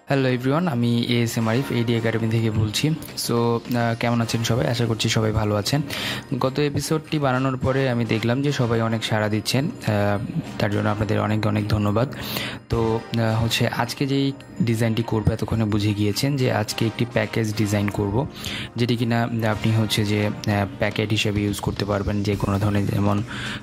Hello everyone, আমি ASM Arif AD academy থেকে বলছি। সো কেমন আছেন সবাই? আশা করছি সবাই ভালো আছেন। গত এপিসোডটি বানানোর পরে আমি দেখলাম যে সবাই অনেক সাড়া দিচ্ছেন, তার জন্য আপনাদের অনেক অনেক ধন্যবাদ। তো আজকে যেই ডিজাইনটি করবো, এতক্ষণে বুঝে গিয়েছেন যে আজকে একটি প্যাকেজ ডিজাইন করব, যেটি কিনা আপনি প্যাকেট হিসেবে ইউজ করতে পারবেন যে কোনো ধরনের, যেমন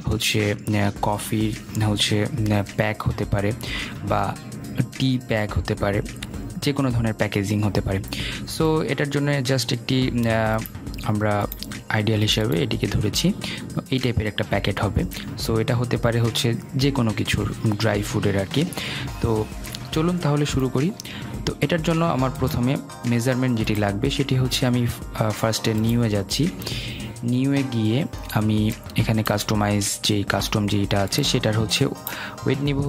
কফির প্যাক হতে পারে বা টি প্যাক হতে পারে, যে কোনো ধরনের প্যাকেজিং হতে পারে। সো এটার জন্য জাস্ট একটি আমরা আইডিয়াল হিসাবে এটিকে ধরেছি, এই টাইপের একটা প্যাকেট হবে। সো এটা হতে পারে যে কোনো কিছুর, ড্রাই ফুডের আর কি। তো চলুন তাহলে শুরু করি। তো এটার জন্য আমার প্রথমে মেজারমেন্ট যেটি লাগবে সেটি আমি ফার্স্টে নিউয়ে যাচ্ছি। নিউয়ে গিয়ে আমি এখানে কাস্টম যেটা আছে সেটার ওয়েট নিব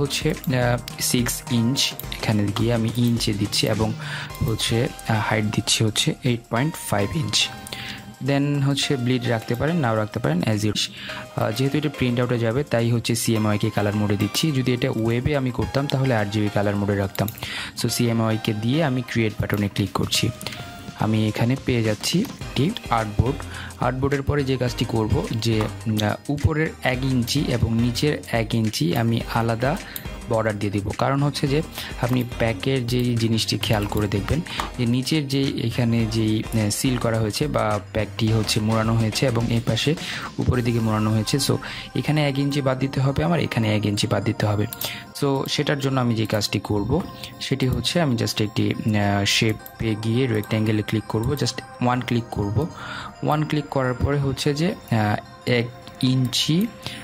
6 ইঞ্চ। এখানে গিয়ে আমি ইঞ্চে দিচ্ছি এবং হাইট দিচ্ছি 8.5 ইঞ্চ। দেন ব্লিড রাখতে পারেন, নাও রাখতে পারেন অ্যাজ ইউজ। যেহেতু এটা প্রিন্ট আউটে যাবে তাই সিএমওয়াইকে কালার মোডে দিচ্ছি। যদি এটা ওয়েবে আমি করতাম তাহলে RGB কালার মোডে রাখতাম। সো সিএমওয়াইকে দিয়ে আমি ক্রিয়েট বাটনে ক্লিক করছি। আমি এখানে পেয়ে যাচ্ছি একটি আর্টবোর্ডের পরে যে কাজটি করব, যে উপরের 1 ইঞ্চি এবং নিচের 1 ইঞ্চি আমি আলাদা বর্ডার দিয়ে দিব। কারণ যে আপনি প্যাকের যেই জিনিসটি খেয়াল করে দেখবেন যে নিচের এখানে যেই সিল করা হয়েছে বা প্যাকটি মোড়ানো হয়েছে এবং এই পাশে উপরের দিকে মোড়ানো হয়েছে। সো এখানে 1 ইঞ্চি বাদ দিতে হবে, আমার এখানে 1 ইঞ্চি বাদ দিতে হবে। সো সেটার জন্য আমি যে কাজটি করব সেটি আমি জাস্ট একটি শেপে গিয়ে রেক্ট্যাঙ্গেলে ক্লিক করব, জাস্ট 1 ক্লিক করব। 1 ক্লিক করার পরে যে 1 ইঞ্চি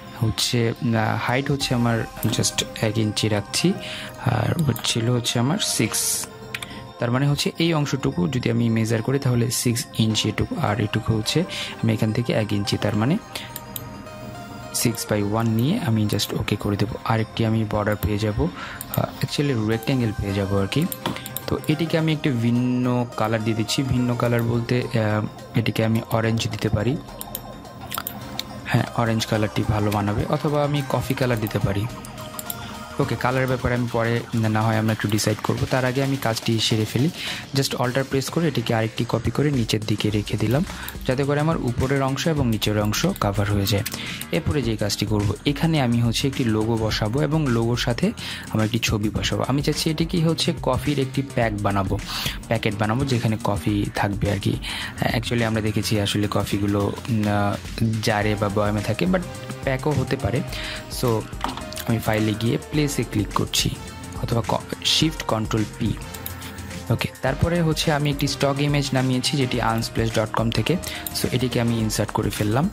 হাইট আমার জাস্ট 1 ইঞ্চি রাখছি, আর ছিল আমার 6। তার মানে এই অংশটুকু যদি আমি মেজার করি তাহলে 6 ইঞ্চি এটুকু, আর এটুকু আমি এখান থেকে 1 ইঞ্চি, তার মানে 6/1 নিয়ে আমি জাস্ট ওকে করে দেবো। আরেকটি আমি বর্ডার পেয়ে যাব, অ্যাকচুয়ালি রেক্ট্যাঙ্গেল পেয়ে যাব আর কি। তো এটিকে আমি একটি ভিন্ন কালার দিয়ে দিচ্ছি। ভিন্ন কালার বলতে এটিকে আমি অরেঞ্জ দিতে পারি। হ্যাঁ, অরেঞ্জ কালারটি ভালো মানাবে, অথবা আমি কফি কালার দিতে পারি। ওকে, কালারের ব্যাপারে আমি পরে না হয় আমরা একটু ডিসাইড করব। তার আগে আমি কাজটি সেরে ফেলি। জাস্ট অল্টার প্রেস করে এটিকে আরেকটি কপি করে নিচের দিকে রেখে দিলাম, যাতে করে আমার উপরের অংশ এবং নিচের অংশ কভার হয়ে যায়। এরপরে যে কাজটি করব, এখানে আমি একটি লোগো বসাবো এবং লোগোর সাথে আমার একটি ছবি বসাবো। আমি চাচ্ছি এটি কি কফির একটি প্যাকেট বানাবো যেখানে কফি থাকবে আর কি। অ্যাকচুয়ালি আমরা দেখেছি আসলে কফিগুলো জারে বা বয়ামে থাকে, বাট প্যাকও হতে পারে। সো আমি ফাইলে গিয়ে প্লেসে ক্লিক করছি, অথবা Shift+Ctrl+P। ওকে, তারপরে আমি একটি স্টক ইমেজ নামিয়েছি যেটি unsplash.com থেকে। সো এটিকে আমি ইনসার্ট করে ফেললাম।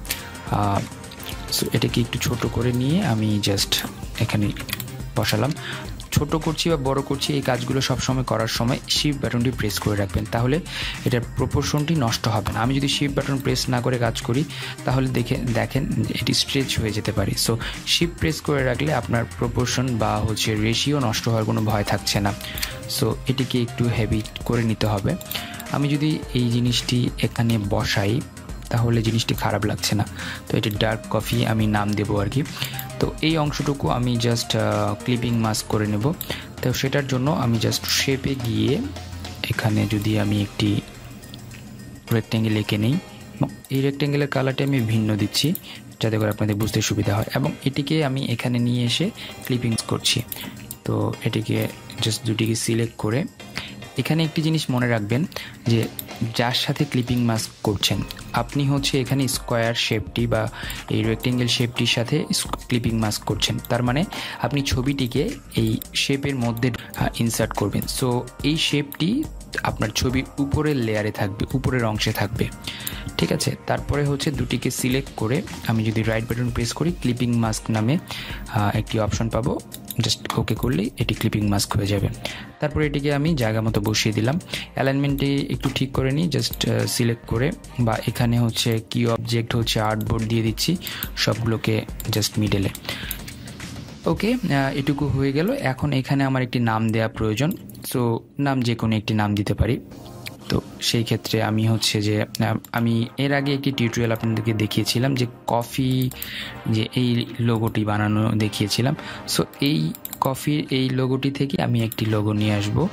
সো এটাকে একটু ছোট করে নিয়ে আমি জাস্ট এখানে বসালাম। ছোট করছি বা বড় করছি, এই কাজগুলো সবসময় করার সময় শিফট বাটনটি প্রেস করে রাখবেন, তাহলে এটার প্রপোর্শনটি নষ্ট হবে না। আমি যদি শিফট বাটন প্রেস না করে কাজ করি তাহলে দেখেন এটি স্ট্রেচ হয়ে যেতে পারে। সো শিফট প্রেস করে রাখলে আপনার প্রপোর্শন বা রেশিও নষ্ট হওয়ার কোনো ভয় থাকছে না। সো এটিকে একটু হেভি করে নিতে হবে। আমি যদি এই জিনিসটি এখানে বসাই তাহলে জিনিসটি খারাপ লাগছে না। তো এটি ডার্ক কফি আমি নাম দেবো আর কি। তো এই অংশটুকু আমি জাস্ট ক্লিপিং মাস্ক করে নেব। তো সেটার জন্য আমি জাস্ট শেপে গিয়ে এখানে যদি আমি একটি রেক্ট্যাঙ্গেল এঁকে নিই, এই রেক্ট্যাঙ্গেলের কালারটি আমি ভিন্ন দিচ্ছি যাতে করে আপনাদের বুঝতে সুবিধা হয়, এবং এটিকে আমি এখানে নিয়ে এসে ক্লিপিং করছি। তো এটিকে জাস্ট দুটিকে সিলেক্ট করে এখানে একটি জিনিস মনে রাখবেন যে যার সাথে ক্লিপিং মাস্ক করছেন আপনি এখানে স্কোয়ার শেপটি বা এই রেক্ট্যাঙ্গেল শেপটির সাথে ক্লিপিং মাস্ক করছেন, তার মানে আপনি ছবিটিকে এই শেপের মধ্যে ইনসার্ট করবেন। সো এই শেপটি আপনার ছবির উপরের লেয়ারে থাকবে, উপরের অংশে থাকবে, ঠিক আছে। তারপরে দুটিকে সিলেক্ট করে আমি যদি রাইট বাটন প্রেস করি, ক্লিপিং মাস্ক নামে একটি অপশন পাবো, জাস্ট ওকে করলেই এটি ক্লিপিং মাস্ক হয়ে যাবে। তারপরে এটিকে আমি জায়গা মতো বসিয়ে দিলাম। অ্যালাইনমেন্টটি একটু ঠিক করে নিই, জাস্ট সিলেক্ট করে, বা এখানে কি অবজেক্ট আর্টবোর্ড দিয়ে দিচ্ছি সবগুলোকে জাস্ট মিডলে। ওকে, এটুকু হয়ে গেল। এখন এখানে আমার একটি নাম দেওয়া প্রয়োজন। সো নাম যে কোনো একটি নাম দিতে পারি। তো সেই ক্ষেত্রে আমি আমি এর আগে একটি টিউটোরিয়াল আপনাদেরকে দেখিয়েছিলাম যে কফি যে এই লোগোটি বানানো দেখিয়েছিলাম। সো এই কফির এই লোগোটি থেকে আমি একটি লোগো নিয়ে আসব।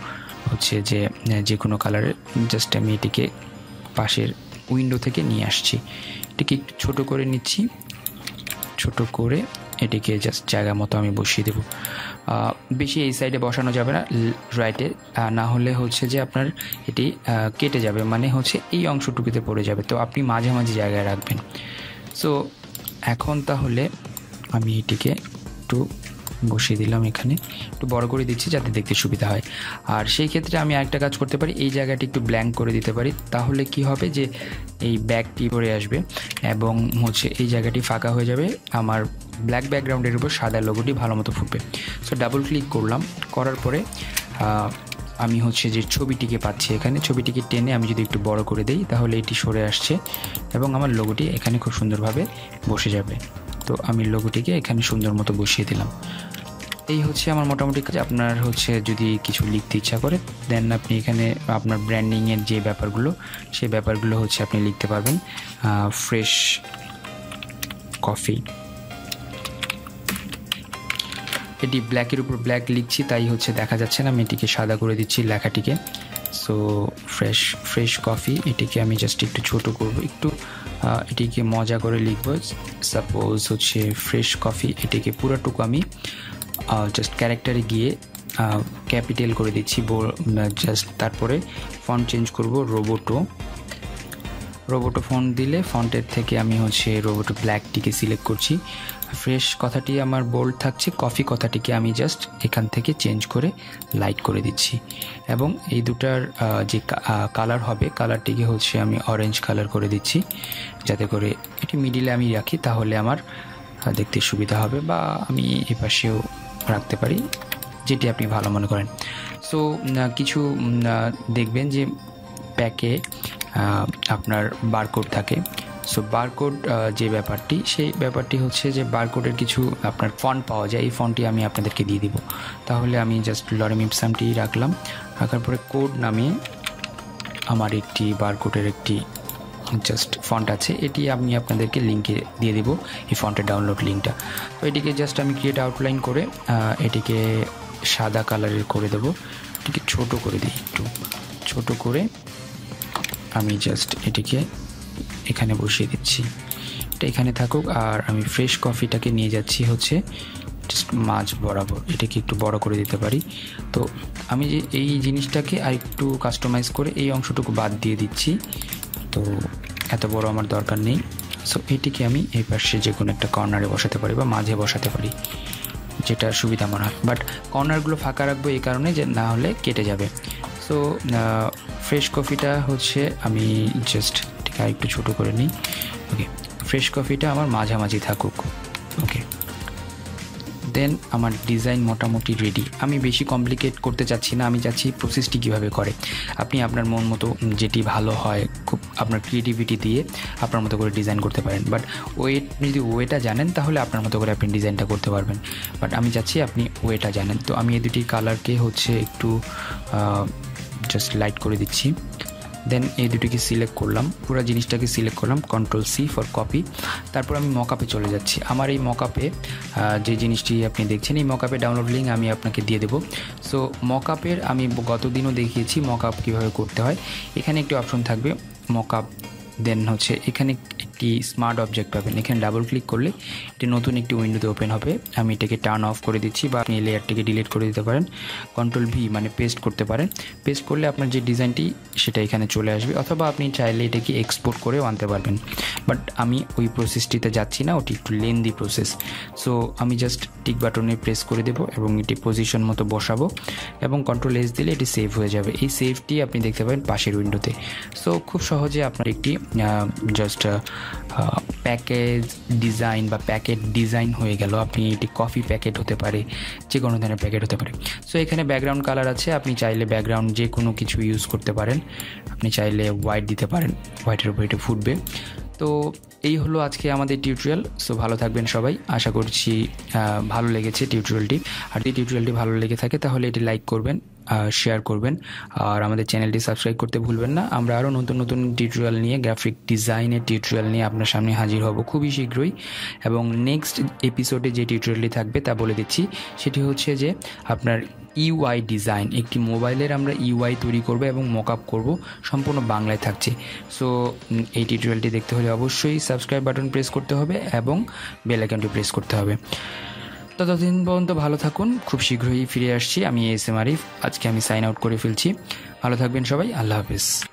হচ্ছে যে কোনো কালারের জাস্ট আমি এটিকে পাশের উইন্ডো থেকে নিয়ে আসছি। এটিকে একটু ছোটো করে নিচ্ছি, ছোটো করে এটিকে জাস্ট জায়গা মতো আমি বসিয়ে দেব। বেশি এই সাইডে বসানো যাবে না, রাইটে, না হলে হচ্ছে যে আপনার এটি কেটে যাবে, মানে হচ্ছে এই অংশটুকুতে পড়ে যাবে। তো আপনি মাঝে মাঝে জায়গায় রাখবেন। সো এখন তাহলে আমি এটিকে একটু বসিয়ে দিলাম, এখানে একটু বড় করে দিচ্ছি যাতে দেখতে সুবিধা হয়। আর সেই ক্ষেত্রে আমি আরেকটা কাজ করতে পারি, এই জায়গাটি একটু ব্ল্যাঙ্ক করে দিতে পারি। তাহলে কি হবে যে এই ব্যাগটি পরে আসবে এবং হচ্ছে এই জায়গাটি ফাঁকা হয়ে যাবে, আমার ব্ল্যাক ব্যাকগ্রাউন্ডের উপর সাদা লোগোটি ভালো মতো ফুটবে। সো ডাবল ক্লিক করলাম, করার পরে আমি হচ্ছে যে ছবিটিকে পাচ্ছি, এখানে ছবিটিকে টেনে আমি যদি একটু বড় করে দিই তাহলে এটি সরে আসছে এবং আমার লোগোটি এখানে খুব সুন্দরভাবে বসে যাবে। তো আমি লোগোটিকে এখানে সুন্দর মতো বসিয়ে দিলাম। এই হচ্ছে আমার মোটামুটি কাজ। আপনার হচ্ছে যদি কিছু লিখতে ইচ্ছা করে দেন আপনি এখানে আপনার ব্র্যান্ডিংয়ের যে ব্যাপারগুলো সেই ব্যাপারগুলো হচ্ছে আপনি লিখতে পারবেন। ফ্রেশ কফি, এটি ব্ল্যাকের উপর ব্ল্যাক লিখছি তাই হচ্ছে দেখা যাচ্ছে না, আমি এটিকে সাদা করে দিচ্ছি লেখাটিকে। সো ফ্রেশ কফি, এটিকে আমি জাস্ট একটু ছোট করব, একটু এটিকে মজা করে লিখব। সাপোজ হচ্ছে ফ্রেশ কফি, এটিকে পুরোটুকু আমি জাস্ট ক্যারেক্টারে গিয়ে ক্যাপিটাল করে দিচ্ছি জাস্ট, তারপরে ফন্ট চেঞ্জ করব রোবোটো ফন্ট দিলে ফন্টের থেকে আমি হচ্ছে রোবোটো ব্ল্যাকটিকে সিলেক্ট করছি। ফ্রেশ কথাটি আমার বোল্ড থাকছে, কফি কথাটিকে আমি জাস্ট এখান থেকে চেঞ্জ করে লাইট করে দিচ্ছি এবং এই দুটার যে কালার হবে কালারটিকে হচ্ছে আমি অরেঞ্জ কালার করে দিচ্ছি যাতে করে এটি মিডিলে আমি রাখি, তাহলে আমার দেখতে সুবিধা হবে, বা আমি এ পাশেও রাখতে পারি, যেটি আপনি ভালো মনে করেন। সো কিছু দেখবেন যে প্যাকে আপনার বারকোড থাকে। সো বারকোড যে ব্যাপারটি, সেই ব্যাপারটি হচ্ছে যে বারকোডের কিছু আপনার ফন্ট পাওয়া যায়, এই ফন্টটি আমি আপনাদেরকে দিয়ে দিব। তাহলে আমি জাস্ট লরেম ইপসামটি রাখলাম, রাখার পরে কোড নামে আমার একটি বারকোডের একটি জাস্ট ফন্ট আছে, এটি আমি আপনাদেরকে লিঙ্কে দিয়ে দিব, এই ফন্টের ডাউনলোড লিঙ্কটা। তো এটিকে জাস্ট আমি ক্রিয়েট আউটলাইন করে এটিকে সাদা কালারের করে দেব, এটিকে ছোট করে দিই, একটু ছোট করে আমি জাস্ট এটিকে এখানে বসিয়ে দিচ্ছি, এটা এখানে থাকুক। আর আমি ফ্রেশ কফিটাকে নিয়ে যাচ্ছি হচ্ছে জাস্ট মাঝ বরাবর, এটাকে একটু বড় করে দিতে পারি। তো আমি যে এই জিনিসটাকে আর একটু কাস্টমাইজ করে এই অংশটুকু বাদ দিয়ে দিচ্ছি, তো এত বড় আমার দরকার নেই। সো এটিকে আমি এই পাশে যে কোনো একটা কর্নারে বসাতে পারি বা মাঝে বসাতে পারি, যেটা সুবিধা মনে হয়, বাট কর্নারগুলো ফাঁকা রাখবো এই কারণে যে না হলে কেটে যাবে। সো ফ্রেশ কফিটা হচ্ছে আমি জাস্ট ঠিক আর একটু ছোটো করে নিই। ওকে, ফ্রেশ কফিটা আমার মাঝামাঝি থাকুক। ওকে, দেন আমার ডিজাইন মোটামুটি রেডি। আমি বেশি কমপ্লিকেট করতে চাচ্ছি না, আমি চাচ্ছি প্রসেসটি কীভাবে করে। আপনি আপনার মন মতো যেটি ভালো হয়, খুব আপনার ক্রিয়েটিভিটি দিয়ে আপনার মতো করে ডিজাইন করতে পারেন। বাট যদি ওয়েটা জানেন তাহলে আপনার মতো করে আপনি ডিজাইনটা করতে পারবেন। বাট আমি চাচ্ছি আপনি ওয়েটা জানেন। তো আমি এই দুটি কালারকে হচ্ছে একটু জাস্ট লাইট করে দিচ্ছি। দেন এই দুটিকে সিলেক্ট করলাম, পুরো জিনিসটাকে সিলেক্ট করলাম, Ctrl+C ফর কপি। তারপর আমি মকআপে চলে যাচ্ছি। আমার এই মকআপে যে জিনিসটি আপনি দেখছেন, এই মকআপের ডাউনলোড লিঙ্ক আমি আপনাকে দিয়ে দেবো। সো মকআপের আমি গত দিনও দেখিয়েছি মকআপ কীভাবে করতে হয়। এখানে একটি অপশন থাকবে মকআপ, দেন হচ্ছে এখানে একটি স্মার্ট অবজেক্ট পাবেন, এখানে ডাবল ক্লিক করলে এটি নতুন একটি উইন্ডোতে ওপেন হবে। আমি এটাকে টার্ন অফ করে দিচ্ছি, বা আপনি লেয়ারটিকে ডিলিট করে দিতে পারেন, Ctrl+V মানে পেস্ট করতে পারেন। পেস্ট করলে আপনার যে ডিজাইনটি সেটা এখানে চলে আসবে, অথবা আপনি চাইলে এটাকে এক্সপোর্ট করেও আনতে পারবেন। বাট আমি ওই প্রসেসটিতে যাচ্ছি না, ওটি একটু লেন্দি প্রসেস। সো আমি জাস্ট টিক বাটনে প্রেস করে দেবো এবং এটি পজিশন মতো বসাবো এবং Ctrl+S দিলে এটি সেভ হয়ে যাবে। এই সেভটি আপনি দেখতে পাবেন পাশের উইন্ডোতে। সো খুব সহজে আপনার একটি জাস্ট প্যাকেজ ডিজাইন বা প্যাকেট ডিজাইন হয়ে গেল। আপনি এটি কফি প্যাকেট হতে পারে, যে কোনো ধরনের প্যাকেট হতে পারে। সো এখানে ব্যাকগ্রাউন্ড কালার আছে, আপনি চাইলে ব্যাকগ্রাউন্ড যে কোনো কিছু ইউজ করতে পারেন। আপনি চাইলে হোয়াইট দিতে পারেন, হোয়াইটের উপর এটা ফুটবে। তো এই হলো আজকে আমাদের টিউটোরিয়াল। সো ভালো থাকবেন সবাই, আশা করছি ভালো লেগেছে টিউটোরিয়ালটি। আর যদি টিউটোরিয়ালটি ভালো লেগে থাকে তাহলে এটি লাইক করবেন, শেয়ার করবেন, আর আমাদের চ্যানেলটি সাবস্ক্রাইব করতে ভুলবেন না। আমরা আরও নতুন নতুন টিউটোরিয়াল নিয়ে, গ্রাফিক ডিজাইনের টিউটোরিয়াল নিয়ে আপনার সামনে হাজির হব খুবই শীঘ্রই। এবং নেক্সট এপিসোডে যে টিউটোরিয়ালটি থাকবে তা বলে দিচ্ছি, সেটি হচ্ছে যে আপনার ইউআই ডিজাইন, একটি মোবাইলের আমরা ইউআই তৈরি করব এবং মকআপ করব, সম্পূর্ণ বাংলায় থাকছে। সো এই টিউটোরিয়ালটি দেখতে হলে অবশ্যই সাবস্ক্রাইব বাটন প্রেস করতে হবে এবং বেল আইকনটি প্রেস করতে হবে। ততদিন পর্যন্ত ভালো থাকুন, খুব শীঘ্রই ফিরে আসছি আমি এস এম আরিফ। আজকে আমি সাইন আউট করে ফেলছি। ভালো থাকবেন সবাই, আল্লাহ হাফেজ।